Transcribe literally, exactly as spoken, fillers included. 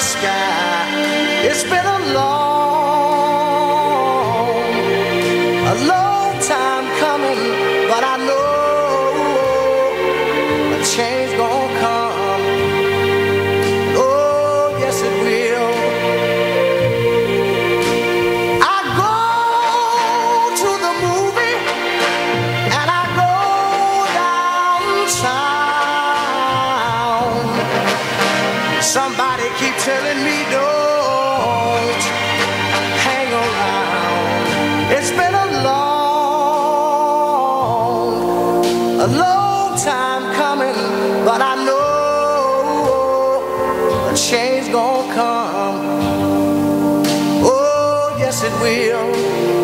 sky. It's been a long, a long time coming, but I know a change gonna come. Oh, yes it will. I go to the movie and I go downtown. Somebody keep telling me don't hang around. It's been a long, a long time coming, but I know a change gonna come. Oh, yes it will.